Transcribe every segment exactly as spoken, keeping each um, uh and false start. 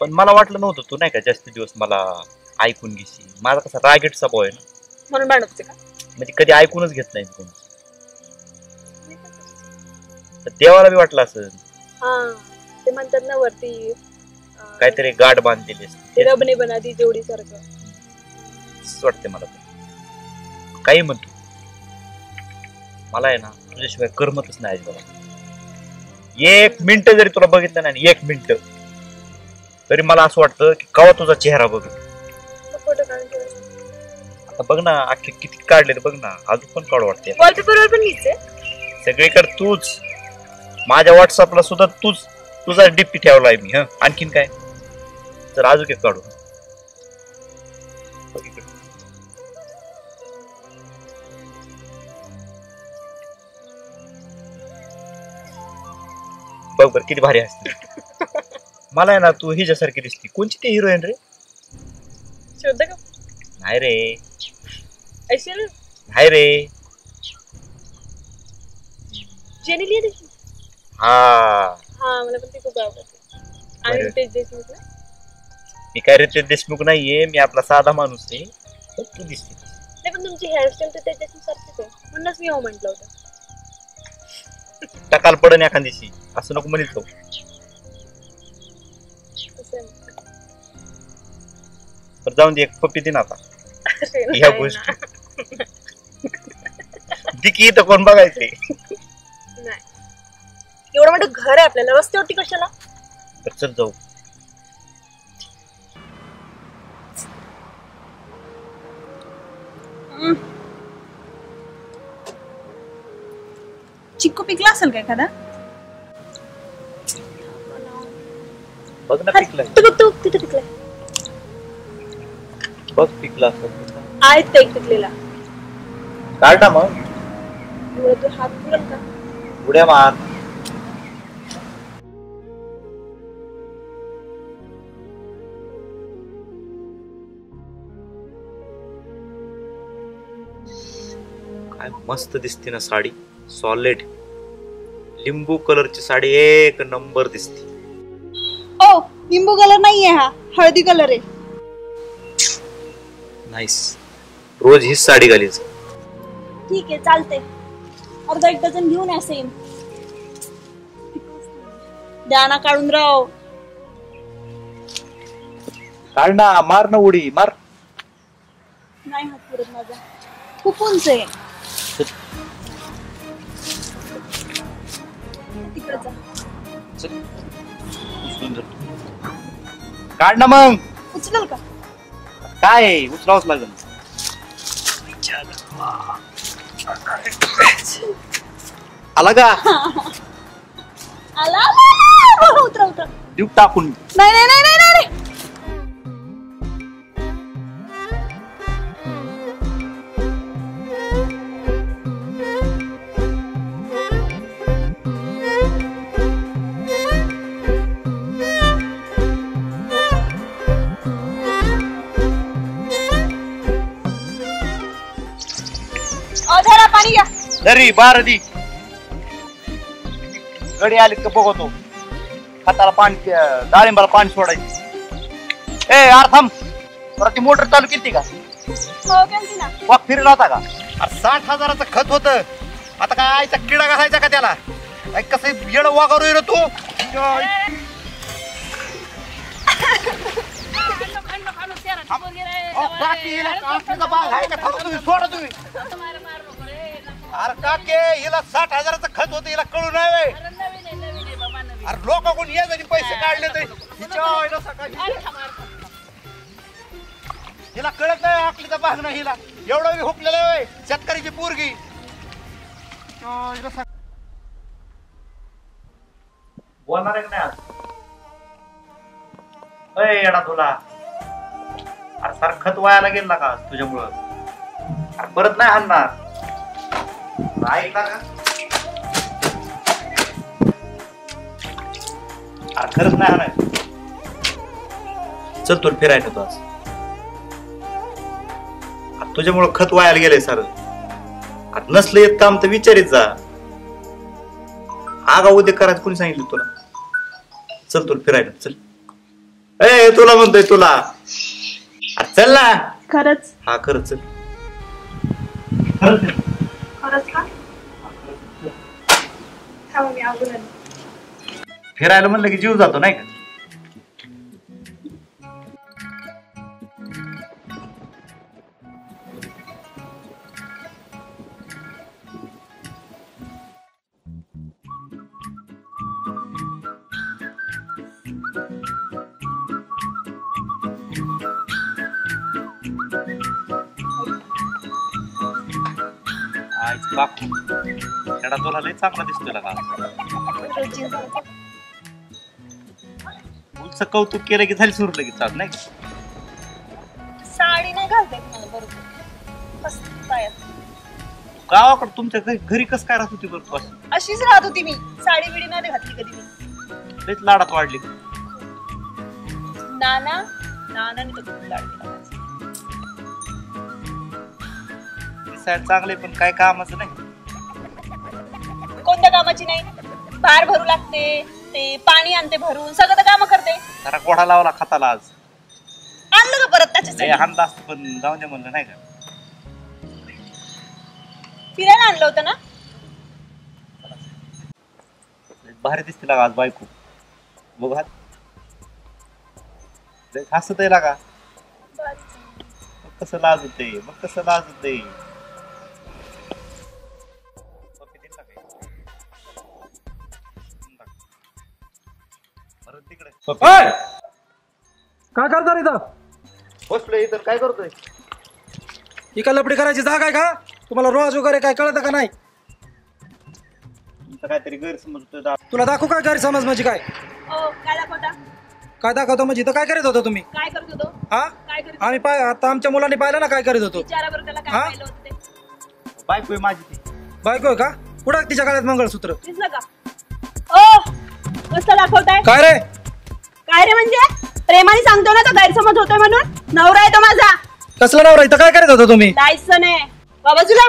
पण मला वाटलं नव्हतं तू नाही का जास्त दिवस मला ऐकून घेशील. माझा कसा रागेट स्वभाव आहे ना, म्हणून भांडत होते का? म्हणजे कधी ऐकूनच घेत नाही कोणी. तर देवाला बी वाटलं असं. हा ते म्हणतात ना वरती काहीतरी गाठ बांधलेली असते, रबने बना दी जोडी सारखं वाटते मला. काही म्हणतो मला आहे ना तुझ्याशिवाय करमतच नाही अजिबात. एक मिनिट जरी तुला बघितलं नाही एक मिनिट तरी मला असं वाटतं की कवा तुझा चेहरा बघ. आता बघ ना अख्खे किती काढले बघ ना, अजून पण काढू वाटते. वॉलपेपरवर पण मीच आहे सगळीकडे तूच. माझ्या व्हॉट्सअपला सुद्धा तूच तुझा डीपी ठेवलाय मी. हा आणखीन काय जर अजून एक काढू. बघ बर किती भारी असते. मला आहे ना तू हिच्यासारखी दिसती. कोणची ती हिरोईन रे? श्रद्धा का? नाही रे, ऐश्वर्या नाही रे. जेनेलिया देखील. हा हा मला पण ती खूप आवडते. आणि रितेश देशमुख ना? मी काय रितेश देशमुख नाहीये, मी आपला साधा माणूस आहे. तू दिसते. नाही पण तुमची हेअरस्टाईल तर रितेश देशमुख सारखीच आहे, म्हणूनच मी हो म्हटलं होतं. टकाल पडन एखाद दिवशी असं नको म्हणतो. तर जाऊन दे एक पप्पी दे ना आता. या गोष्टी दिकी तर कोण बघायचे. नाही एवढं मोठं घर आहे आपल्याला, रस्त्यावरती कशाला? तर चल जाऊ. चिक्कू पिकला असेल का एखादा? बघ ना पिकलाय. तू बघ तू तिथे पिकलाय. बघ पिकला असेल. आहेत एक पिकलेला. काढ ना मग. तू हात पुरण का? उड्या मार. काय मस्त दिसते ना साडी. सॉलिड लिंबू कलरची साडी एक नंबर दिसते. ओ लिंबू कलर नाहीये, हा हळदी कलर आहे. नाईस. रोज हीच साडी घालीच. ठीक आहे चालते. अर्धा एक डझन घेऊन या सेम. द्याना काढून राव. काढ ना, मार ना उडी मार. नाही हात पुरत माझा, खूप उंच आहे. तिकडे जा. काढ ना मग. उचलल का? काय उचलावच लागेल. आला का? आला उतरा उतरा. देऊ टाकून. नाही नाही नाही नाही नाही. धरा पाणी घ्या. दरी बार दी गडी आली का बघतो. हाताला पाणी डाळिंबाला पाणी सोडायचं. ए यार थांब. ती मोटर चालू केली का? हो केली ना. वाक फिरला होता का? साठ हजाराचं खत होत. आता काय आईचा किडा घालायचा का त्याला? कसं येड वागारू रे तू. सोडा तुम्ही. अरे काके हिला साठ हजाराचं खत होतं, हिला कळू नाही. अरे लोक कोण ये जरी पैसे काढले तरी हिला कळत नाही आकलीचा भाग नाही. हिला एवढं हुकलेलं आहे शेतकऱ्याची पोरगी. बोलणार आहे नाही अय येडा तुला. अरे सार खत वायाला गेला का तुझ्यामुळं? अरे परत नाही आणणार. ऐकला का? अरे खरंच नाही आणणार. चल तू फिरायला तू आज. तुझ्यामुळं खत वायाला गेलंय सार. अरे नसलं येत काम तर विचारित जा. आगा उद्या करायचं कोणी सांगितलं तुला? चल तू फिरायला चल. ए तुला म्हणतोय तुला चल ना. खरंच हा खरंच खरंच का थांब मी अगोदर फिरायला म्हणलं की जीव जातो नाही का. बापू खेळा तुला लय चांगला दिसतोय का. तुमचं कौतुक केलं की झाली सुरू लगेच चाल नाही. साडी नाही घालते मला बरोबर मस्त पायात. गावाकडे तुमच्या घरी घरी कस काय राहत होती बरोबर. अशीच राहत होती मी साडी बिडी नाही घातली कधी मी. लयच लाडात वाढली. नाना नानाने तो खूप लाड केला माझा. दिसायला चांगले पण काय कामाचं नाही. कोणत्या कामाची नाही. भार भरू लागते ते पाणी आणते भरून सगळं तर काम करते. जरा गोडा लावला खताला आज. आणलं का परत त्याच्यासाठी. हाणला असतं पण जाऊ दे म्हणलं नाही का. फिरायला आणलं होतं ना. भारी दिसते लागा आज बायको. बघ हात हसत आहे लागा. मग कसं लाजते मग कसं लाजते. काय करता इथं. बसलोय इथं काय करतोय. ही का लपडी करायची जागा आहे का तुम्हाला. रोज वगैरे काय कळतं का नाही. तुमचं काहीतरी गैरसमज होतोय. तुला दाखवू काय गैरसमज म्हणजे काय. ओ काय दाखवता. काय दाखवतो म्हणजे इथं काय करत होतो तुम्ही. काय करत होतो. हा काय करत आम्ही पाय आता आमच्या मुलांनी पाहिलं ना काय करत होतो. विचारा बरं त्याला काय हा? पाहिलं होतं ते. बायको आहे माझी ती. बायको आहे का कुठं तिच्या गळ्यात मंगळसूत्र. दिसलं का. ओ कसं दाखवताय. काय रे काय रे म्हणजे प्रेमाने सांगतो ना तो गैरसमज होतोय म्हणून. नवरा आहे तो माझा. कसला नवरा इथं काय करत होतो तुम्ही. लायसन आहे बाबाजूला.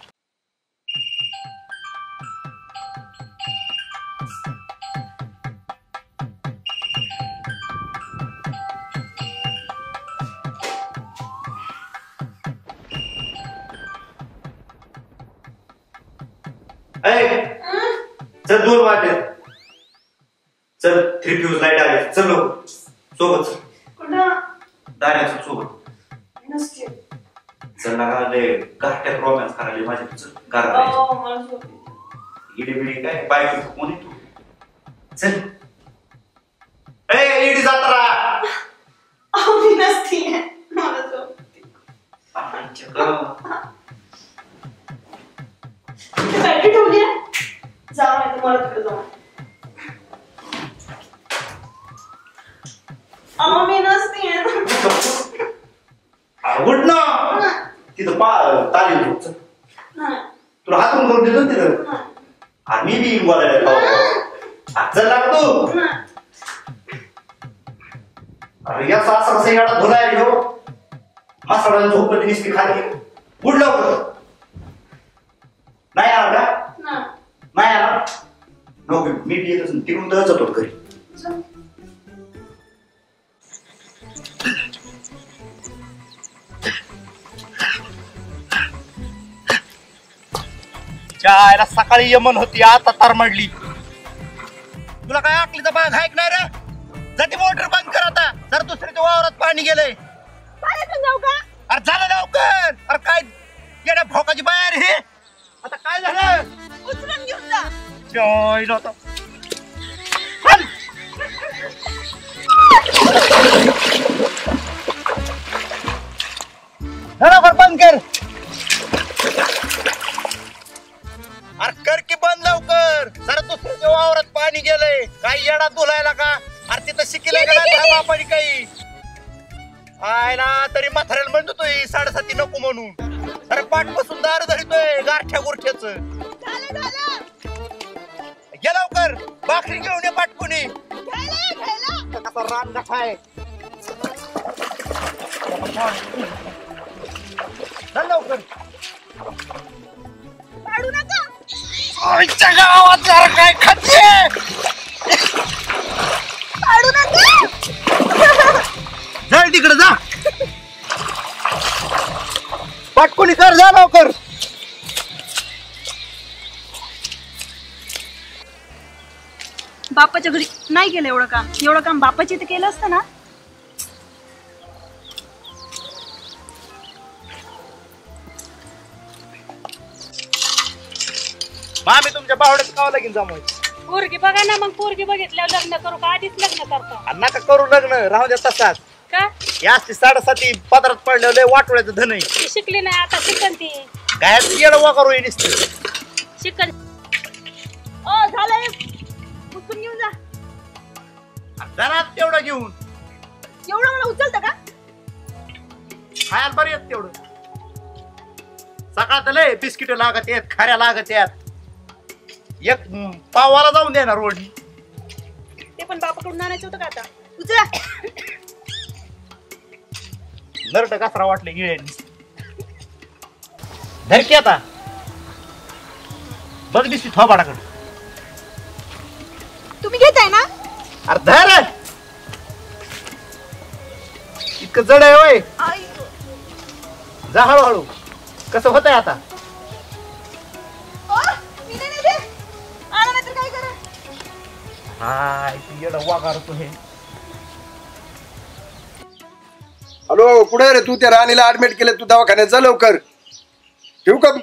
चल दोन वाटे चल थ्री फ्यूज लाईट आले. चल लोक सोबत डायरेक्ट सोबत चल ना गाठ्यात रोमॅन्स करायला माझ्या तुझं गार इडी बिडी काय बायको कोणी तू. चल ए इडी जात्रा. उठ ना तिथं पा ताली तुला हातून करून देतो तिथं. मी बी बोलायला चल लागतो. अरे याचा असं कसं येणार धुलाय घेऊ मसाला झोपलं निसकी खाली. उठ लवकर. नाही आला का नाही आला नको मी बी येत तिकडून तर जातो घरी. जायला सकाळी यमन होती आता तरमडली. तुला काय आकलीचा बाग आहे नाही रे. जाती मोटर बंद कर आता. जर दुसऱ्याच्या वावरात पाणी गेलंय. जाऊ का. अरे झालं लवकर. अरे काय येण्या भोकाची बाहेर हे आता काय झालं. उचलून घेऊन जा. जय नव्हतं लवकर बंद कर. अरे कर की बंद लवकर. जरा दुसऱ्याच्या वावरात पाणी गेलंय. काही येडा धुलायला का. अरे तिथं शिकलंय का बापानी काही. आयला तरी म्हाताऱ्याला म्हणतो तोय साडेसाती नको म्हणून. अरे पाठ बसून दार धरितोय गारठ्या गुरठ्याच. घे लवकर भाकरी घेऊन ये पाटकुनी. कसा रान गाठाय. लवकर पाडू नका. आईच्या गावात जरा काय खाते. पाडू नका. पाटकोणी कर जा लवकर. बापाच्या घरी नाही केलं एवढं काम. एवढं काम बापाची तर केलं असतं ना. मामी तुमच्या बावड्यात कावा लागेल जमायचं. पोरगी बघा ना मग. पोरगी बघितल्यावर लग्न करू का आधीच लग्न करता आणि नका करू लग्न, राहू द्या तसाच. का या असती साडेसाती पदरात पडलेलं लय वाटोळ्याचं धन आहे. ती शिकली नाही आता शिकन ती काय येड वगैरे होई नुसतं. शिकन. ओ झालंय. उचलून घेऊन जा. जरा तेवढं घेऊन एवढं मला उचलतं का? खायला बरं येत तेवढं. सकाळ तर लय बिस्किट लागत आहेत, खाऱ्या लागत आहेत. एक हम्म, पावाला जाऊन देणार रोड. ते पण बापाकडून आणायचं होतं का आता? उचला. नरट कचरा वाटले गिळे धरकी आता बघ दिसती थोबाडाकडे. तुम्ही घेताय ना? अरे धर इतकं जड आहे होय. आई, जा हळूहळू. कसं होतंय आता? ओ, मी नाही नेते. आणा नाहीतर काय करा. हाय येड वागार तू हे. हॅलो कुठे रे तू? त्या राणीला ऍडमिट केलं तू दवाखान्यात, जा लवकर. ठेवू का?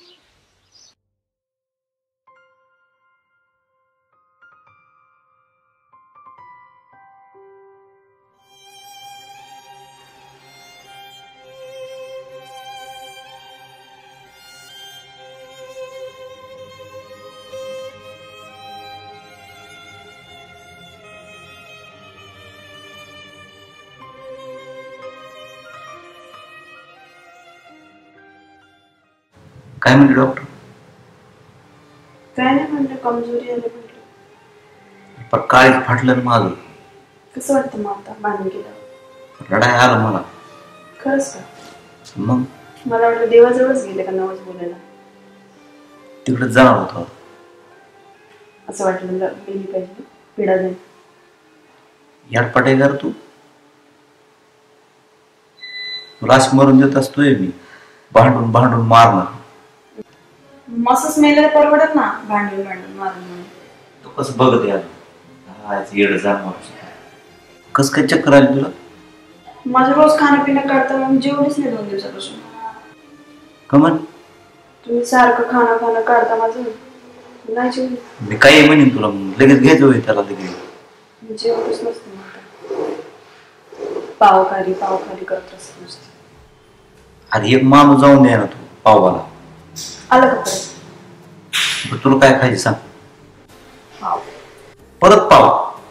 काय म्हणले डॉक्टर? काय नाही म्हणलं, कमजोरी आली म्हणलं. पण काळीच फाटलं ना माझं. कसं वाटतं मग आता बांधून गेलं? रडाय आलं मला. खरंच का? मग मला वाटलं देवाजवळच गेले का नवस बोलायला. तिकडे जाणार होतो. असं वाटलं गेली पाहिजे पिढा जाईल. याडपाटे कर तू. तुला अशी मरून देत असतोय मी, भांडून भांडून मारणार. मसच मेलेलं परवडत ना भांडून भांडून मारून म्हणून. तू कसं बघत यार येड जाणार. कस काय चक्कर आली तुला? माझं रोज खाणं पिणं काढता मग जेवणच नाही दोन दिवसापासून. कमन तुम्ही सारखं खाणं खाणं काढता माझं नाही जेवण. मी काही म्हणेन तुला, मग लगेच घ्यायचं होय त्याला लगेच. जेवणच नसतं मग. पावखारी पावखारी करत असत नुसतं. अरे एक माणूस जाऊन द्या ना तू पावाला. आलं का परत? तुला काय खायचं सांग? पाव. परत पाव?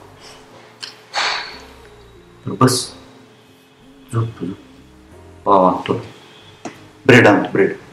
बस झोप तुझं. पाव आणतो, ब्रेड आणतो ब्रेड.